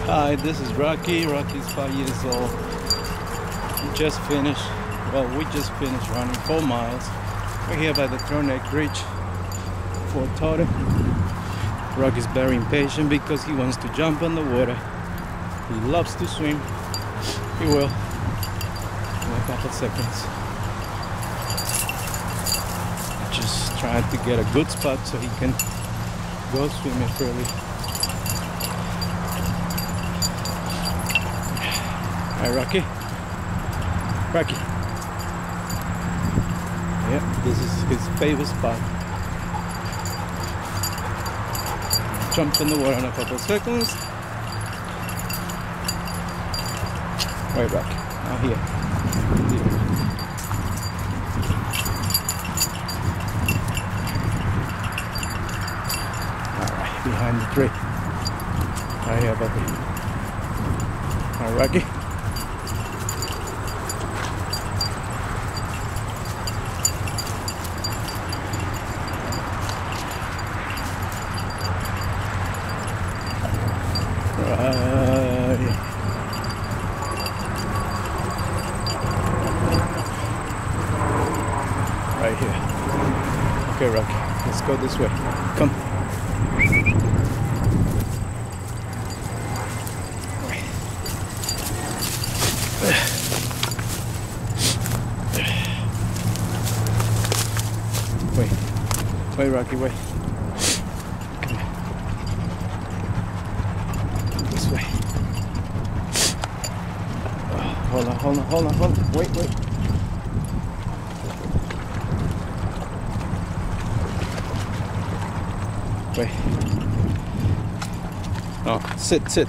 Hi, this is Rocky. Rocky's 5 years old. We just finished running 4 miles. We're here by the Trogs Neck Bridge for Dobbi. Rocky's very impatient because he wants to jump on the water. He loves to swim. He will in a couple seconds. Just trying to get a good spot so he can go swimming freely. Alright, Rocky. Rocky. Yep, this is his favorite spot. Jump in the water in a couple of seconds. Right, Rocky. Now here. Alright, behind the tree. Right here, Dobbi. Alright, Rocky. Right here. Okay, Rocky, let's go this way. Come. Wait, Rocky, wait. Come here. This way. Hold on. Wait. Wait. Oh, sit. Sit,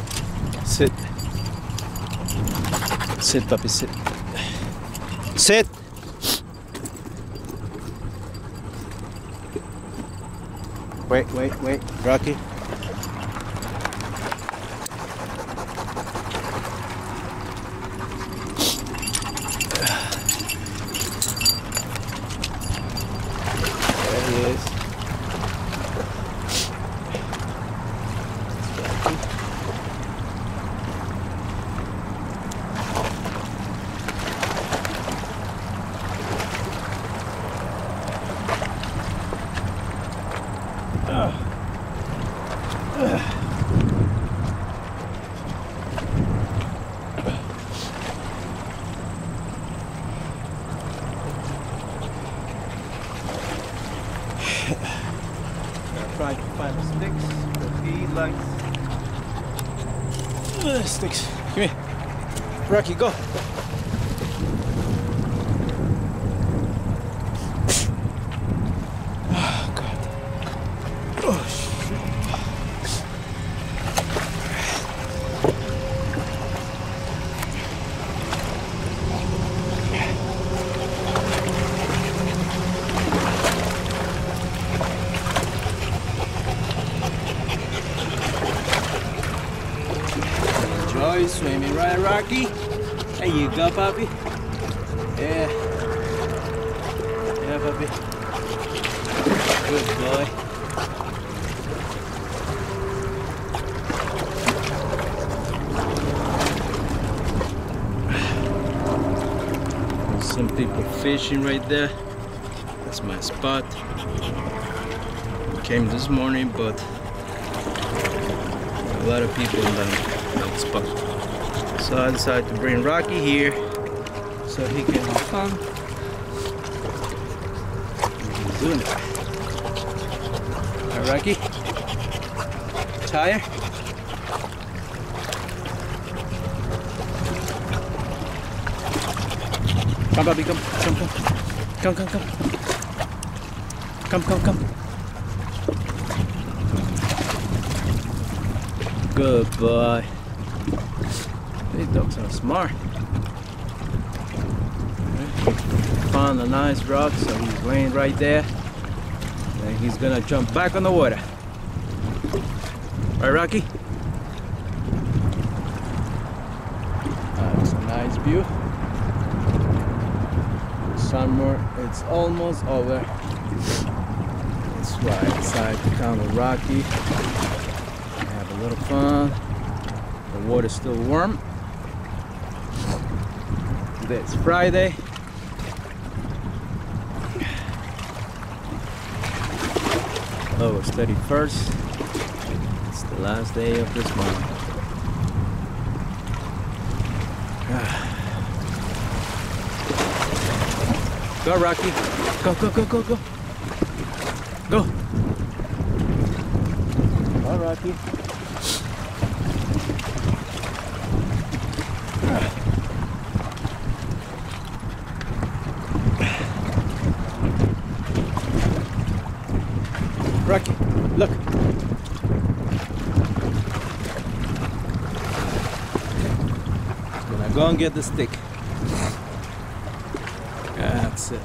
Dobbi, sit. Sit! Wait, Rocky. There he is. Try to find the sticks that he likes. Sticks. Come here. Rocky, go. Oh, God. Oh, shit. Enjoy swimming, right, Rocky? There you go, puppy. Yeah, puppy. Good boy. There's some people fishing right there. That's my spot. Came this morning, but a lot of people in that spot. So I decided to bring Rocky here so he can have fun. He's doing it. Alright, Rocky? Tired? Come, Dobbi, come. Come. Good boy. These dogs are smart. Found a nice rock, so he's laying right there. And he's gonna jump back on the water. Right, Rocky? That's a nice view. Summer, it's almost over. That's why I decided to come with Rocky. Have a little fun. water's still warm. Today is Friday. August 31st. It's the last day of this month. Go, Rocky. Go, go, go, go, go. Go. Go, Rocky. Rocky, look. Gonna go and get the stick. That's it.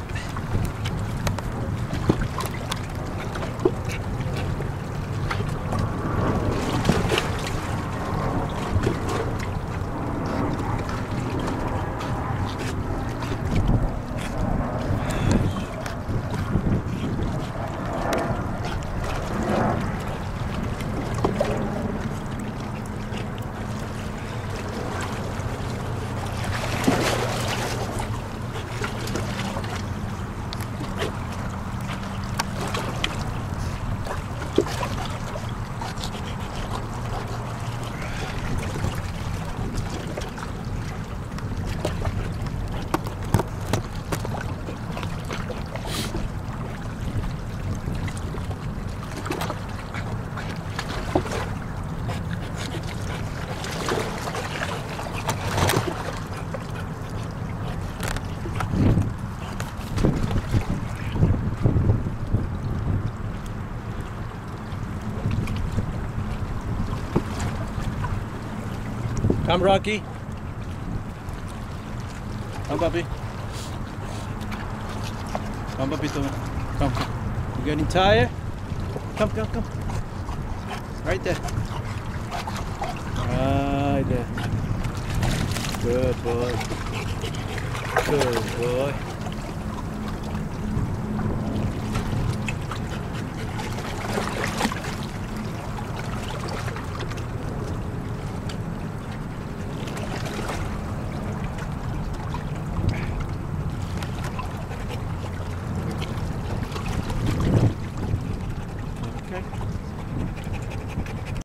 Come, Rocky. Come, puppy. Come, puppy. Come. You getting tired? Come, come, come. Right there. Right there. Good boy. Good boy.